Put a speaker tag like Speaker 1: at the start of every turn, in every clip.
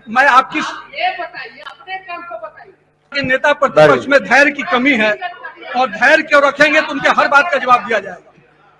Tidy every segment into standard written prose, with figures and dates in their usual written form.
Speaker 1: मैं आपकी
Speaker 2: ये बताइए, अपने काम को बताइए
Speaker 1: कि नेता प्रतिपक्ष में धैर्य की कमी है और धैर्य क्यों रखेंगे तो उनके हर बात का जवाब दिया जाएगा।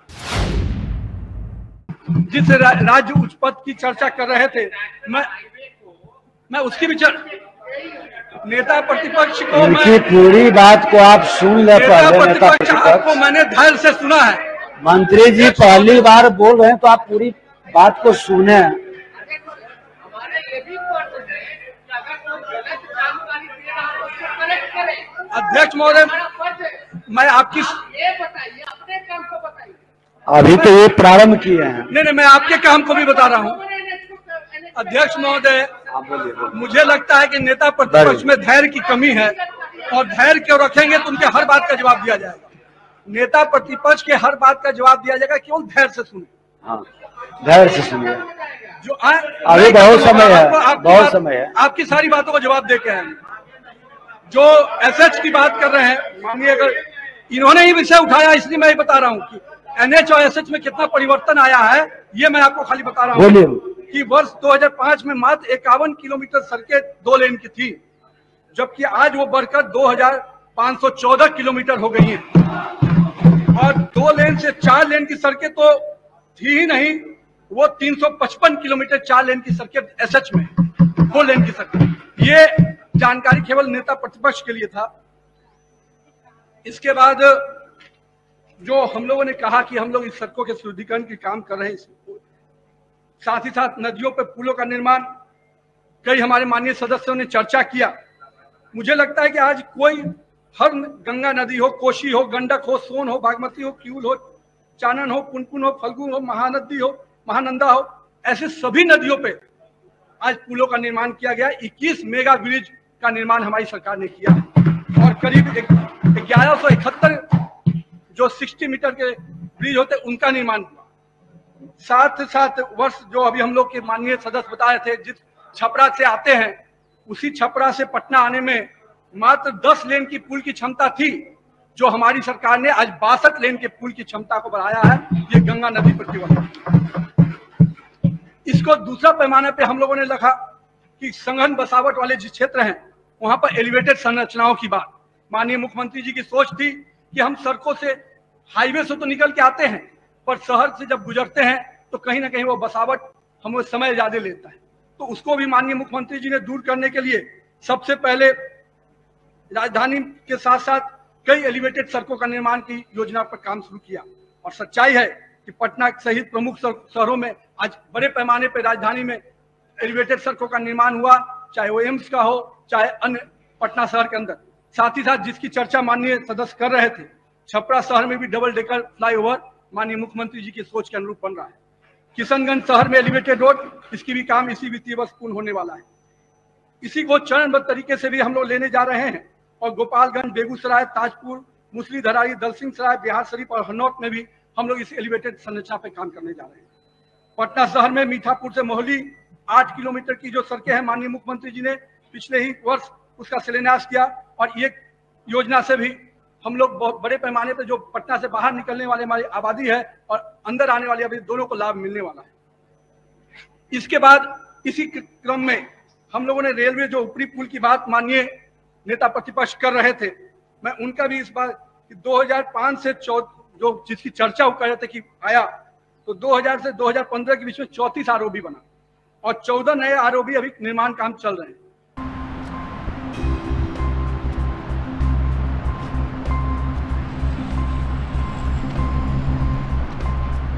Speaker 1: जिस राज्य उच्च पद की चर्चा कर रहे थे, मैं उसकी भी नेता प्रतिपक्ष को
Speaker 3: उनकी पूरी बात को आप सुन ले। पहले नेता प्रतिपक्ष
Speaker 1: को मैंने धैर्य से सुना है।
Speaker 3: मंत्री जी पहली बार बोल रहे हैं तो आप पूरी बात को सुने।
Speaker 2: हमारे ये भी अगर कोई गलत जानकारी दे रहा है उसको करेक्ट करें।
Speaker 1: अध्यक्ष महोदय, मैं आपकी
Speaker 2: ये बताइए, अपने काम को बताइए।
Speaker 3: अभी तो ये प्रारंभ किए हैं।
Speaker 1: नहीं, मैं आपके काम को भी बता रहा हूँ। अध्यक्ष महोदय, मुझे लगता है कि नेता प्रतिपक्ष में धैर्य की कमी है और धैर्य क्यों रखेंगे तो उनके हर बात का जवाब दिया जाएगा। नेता प्रतिपक्ष के हर बात का जवाब दिया जाएगा, केवल धैर्य से सुने।
Speaker 3: हाँ, धैर्य से सुनिए।
Speaker 1: जो
Speaker 3: अभी बहुत समय है, बहुत समय है।
Speaker 1: आपकी सारी बातों का जवाब दे के आए। जो एसएच की बात कर रहे हैं, मानिए अगर इन्होंने ही विषय उठाया, इसलिए मैं बता रहा हूँ कि एनएच और एसएच में कितना परिवर्तन आया है, ये मैं आपको खाली बता रहा हूँ कि वर्ष 2005 में मात्र 51 किलोमीटर सड़कें 2 लेन की थी, जबकि आज वो बढ़कर 2514 किलोमीटर हो गई हैं। और 2 लेन से 4 लेन की सड़कें तो थी ही नहीं, वो 355 किलोमीटर 4 लेन की सड़कें एसएच में 4 लेन की सड़कें। ये जानकारी केवल नेता प्रतिपक्ष के लिए था। इसके बाद जो हम लोगों ने कहा कि हम लोग इस सड़कों के सुदृढ़ीकरण के काम कर रहे हैं, साथ ही साथ नदियों पर पुलों का निर्माण, कई हमारे माननीय सदस्यों ने चर्चा किया। मुझे लगता है कि आज कोई हर गंगा नदी हो, कोसी हो, गंडक हो, सोन हो, बागमती हो, क्यूल हो, चानन हो, पुनपुन हो, फल्गु हो, महानदी हो, महानंदा हो, ऐसे सभी नदियों पे आज पुलों का निर्माण किया गया। 21 मेगा ब्रिज का निर्माण हमारी सरकार ने किया है और करीब 1171 जो 60 मीटर के ब्रिज होते उनका निर्माण हुआ। साथ साथ वर्ष जो अभी हम लोग के माननीय सदस्य बताए थे, जिस छपरा से आते हैं, उसी छपरा से पटना आने में मात्र 10 लेन की पुल की क्षमता थी, जो हमारी सरकार ने आज 62 लेन के पुल की क्षमता को बढ़ाया है। ये गंगा नदी पर केवल इसको दूसरा पैमाने पे हम लोगों ने लिखा कि संघन बसावट वाले जिस क्षेत्र हैं वहां पर एलिवेटेड संरचनाओं की बात। माननीय मुख्यमंत्री जी की सोच थी कि हम सड़कों से, हाईवे से तो निकल के आते हैं, पर शहर से जब गुजरते हैं तो कहीं ना कहीं वो बसावट हमें समय ज्यादा लेता है। तो उसको भी माननीय मुख्यमंत्री जी ने दूर करने के लिए सबसे पहले राजधानी के साथ साथ कई एलिवेटेड सड़कों का निर्माण की योजना पर काम शुरू किया। और सच्चाई है कि पटना सहित प्रमुख शहरों में आज बड़े पैमाने पर राजधानी में एलिवेटेड सड़कों का निर्माण हुआ, चाहे वो एम्स का हो, चाहे अन्य पटना शहर के अंदर। साथ ही साथ जिसकी चर्चा माननीय सदस्य कर रहे थे, छपरा शहर में भी डबल डेकर फ्लाईओवर माननीय मुख्यमंत्री जी की सोच के अनुरूप बन रहा है। किशनगंज शहर में एलिवेटेड रोड, इसकी भी काम इसी वित्तीय वर्ष पूर्ण होने वाला है। इसी को चरणबद्ध तरीके से भी हम लोग लेने जा रहे हैं और गोपालगंज, बेगूसराय, ताजपुर, मुसलीधराई, दलसिंह सराय, बिहार शरीफ और हरनौत में भी हम लोग इस एलिवेटेड संरचना पर काम करने जा रहे हैं। पटना शहर में मीठापुर से मोहाली 8 किलोमीटर की जो सड़कें हैं, माननीय मुख्यमंत्री जी ने पिछले ही वर्ष उसका शिलान्यास किया और ये योजना से भी हम लोग बहुत बड़े पैमाने पर जो पटना से बाहर निकलने वाले हमारी आबादी है और अंदर आने वाली आबादी, दोनों को लाभ मिलने वाला है। इसके बाद इसी क्रम में हम लोगों ने रेलवे जो ऊपरी पुल की बात माननीय नेता प्रतिपक्ष कर रहे थे, मैं उनका भी इस बार 2005 से जो जिसकी चर्चा कर रहे थे कि आया, तो 2000 से 2015 के बीच में 34 आरओबी बना और 14 नए आरओबी अभी निर्माण काम चल रहे हैं।